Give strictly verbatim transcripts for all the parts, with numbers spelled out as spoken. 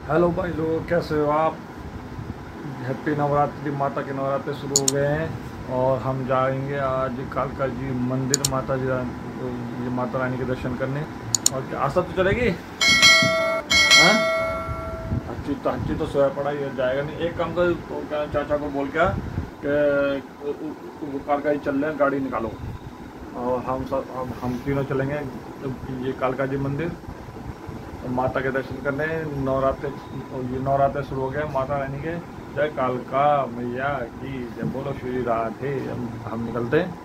Hello भाई लोग, कैसे हो आप। हैप्पी नवरात्रि। माता के नवरात्रि शुरू हो गए हैं और हम जाएंगे आज कालका जी मंदिर, माता जी ये माता रानी के दर्शन करने। और क्या आशा तो चलेगी? हाँ, अच्छी तो अच्छी तो सोया पड़ा, ये जाएगा नहीं। एक काम कर, क्या चाचा को बोल क्या कि कालका जी चल रहे हैं, गाड़ी निकालो और हम सब हम, हम तीनों चलेंगे ये कालका जी मंदिर माता के दर्शन करने। नवरात्रि ये नवरात्रि शुरू हो गए माता रानी के। जय कालका मैया की जय, बोलो श्री राधे। हम, हम निकलते हैं।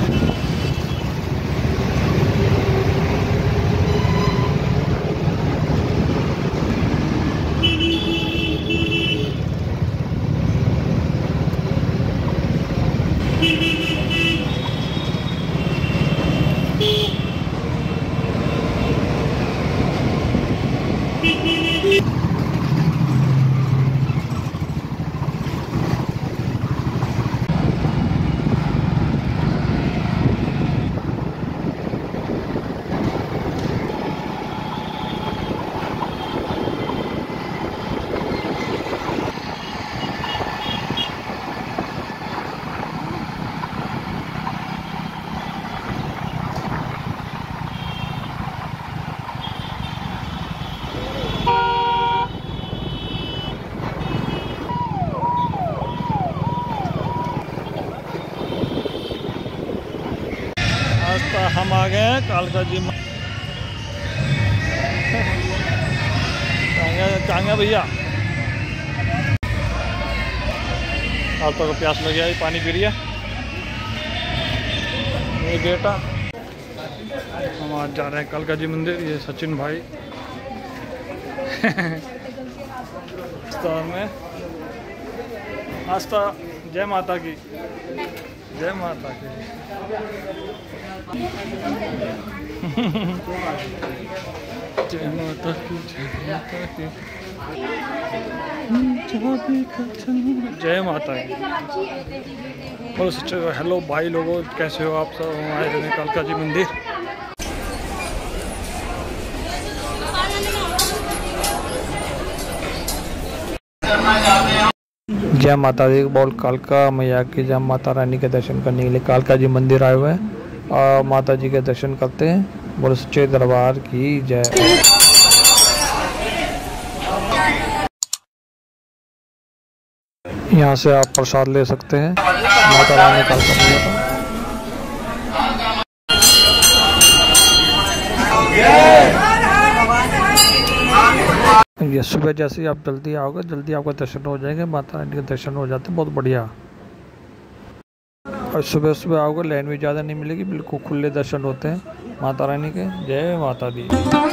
हम आ गए हैं कालका जी। चांगा भैया आप तो प्यास लग गया, पानी पी लिया ये बेटा। हम आज जा रहे हैं कालका जी मंदिर। ये सचिन भाई में आस्था। जय माता की, जय माता की। जय माता की, जय माता की, जय माता की। बोलो सच्चे। हेलो भाई लोगों, कैसे हो आप सब। आए हैं कालका जी मंदिर। जय माता दी। बोल कालका मैया की जय। माता रानी के दर्शन करने के लिए कालका जी मंदिर आए हुए हैं और माता जी के दर्शन करते हैं। बोलो सच्चे दरबार की जय। यहाँ से आप प्रसाद ले सकते हैं माता रानी कालका मैया का। ये सुबह जैसे ही आप जल्दी आओगे, जल्दी आपका दर्शन हो जाएंगे। माता रानी के दर्शन हो जाते हैं, बहुत बढ़िया। और सुबह सुबह आओगे, लाइन भी ज़्यादा नहीं मिलेगी, बिल्कुल खुले दर्शन होते हैं माता रानी के। जय माता दी।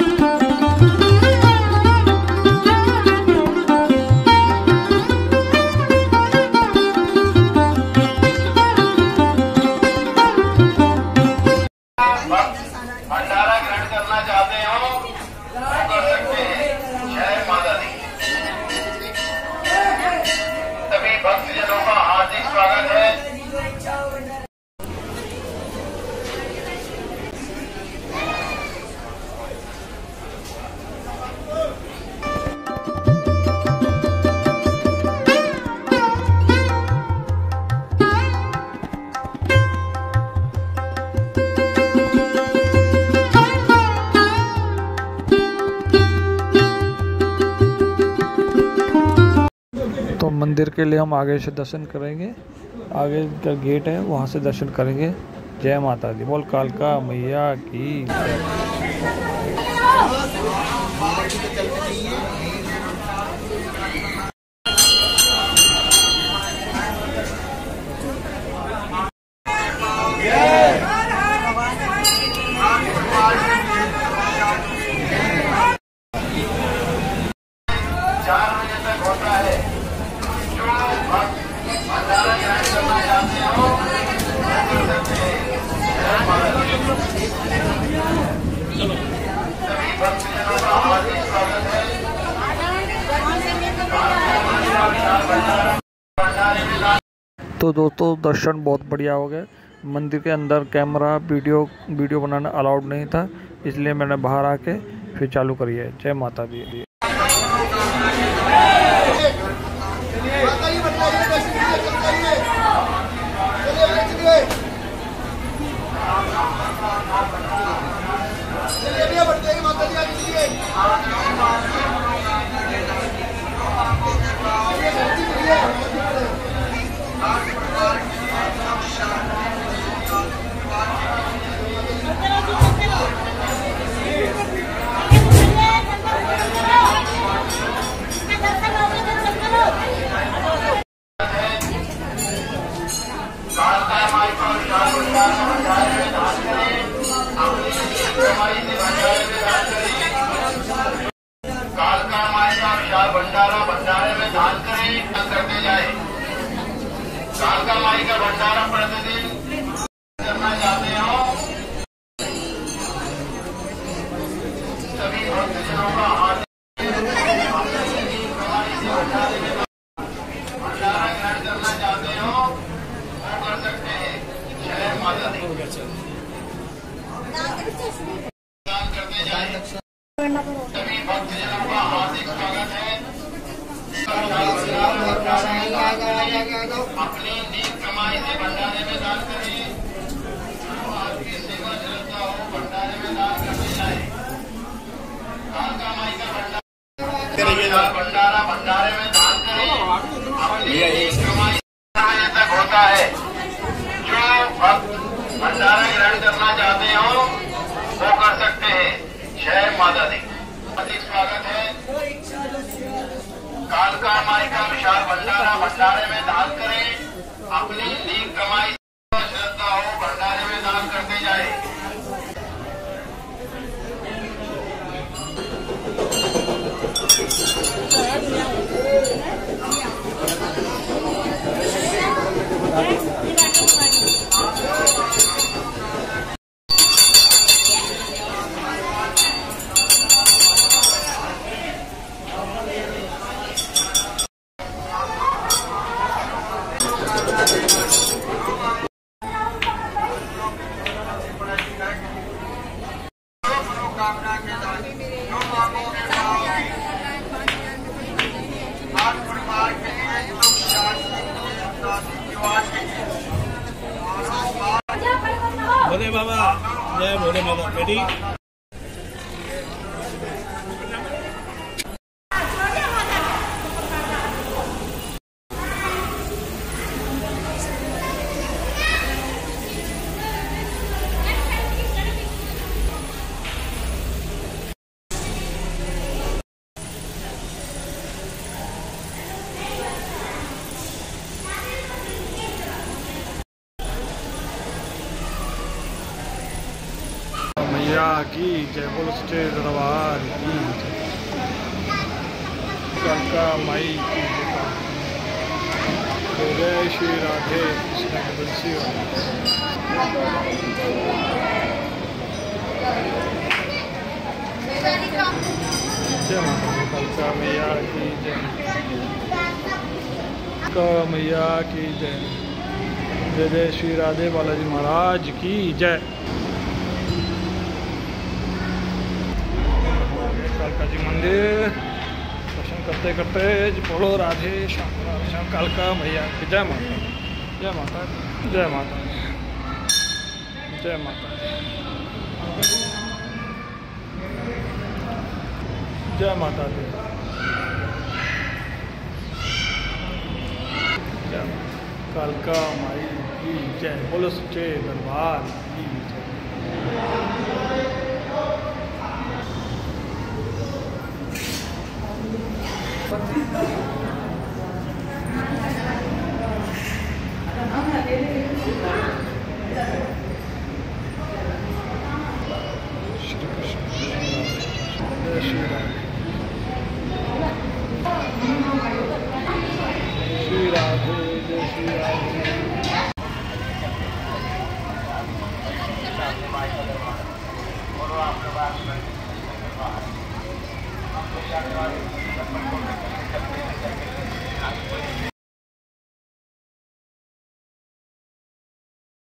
तो मंदिर के लिए हम आगे से दर्शन करेंगे। आगे का गेट है, वहाँ से दर्शन करेंगे। जय माता दी। बोल कालका मैया की। तो दोस्तों दर्शन बहुत बढ़िया हो गए। मंदिर के अंदर कैमरा वीडियो वीडियो बनाना अलाउड नहीं था, इसलिए मैंने बाहर आके फिर चालू करी है। जय माता दी। विशाल भंडारा भंडारे में दान करें, करते जाए। कालका माई का भंडारा प्रतिदिन करना चाहते हो, सभी भक्तजनों का हाथ भंडारा ग्रहण करना चाहते हो वो कर सकते हैं। जय माता दी। दान करते जाए। सभी भक्तजनों का हार्दिक स्वागत है। अपनी नीक कमाई से भंडारे में दान करें। आपकी सेवा श्रद्धा हो, भंडारे में दान करते जाए। कालका माई का भंडारा भंडारा भंडारे में दान करें। अपनी नीक कमाई तक होता है। जो भक्त भंडारा ग्रहण करना चाहते हो वो कर सकते हैं। जय माता दी। अधिक स्वागत है। कालका माई का विशाल भंडारा भंडारे में दान करें। अपनी नीक कमाई श्रद्धा हो, भंडारे में दान करते जाए। भोले बाबा जय भोले बाबा। रेडी मैया की जय, बोलो सच्चे दरबार की जय, कालका माई की जय। जय श्री राधे कृष्ण के बंसी जय माता कालका मैया की जय, कालका मैया की जय। जय जय श्री राधे बालाजी महाराज की जय। कालका जी मंदिर दर्शन करते करते बोलो राधे श्याम राधे श्याम। कालका मैया की जय माता, जय माता, जय माता, जय माता, जय माता दी, जय कालका माई की जय। बोलो सच्चे दरबार की जय। श्री कृष्ण जय श्री राधे, श्री राधे जय श्री राधे।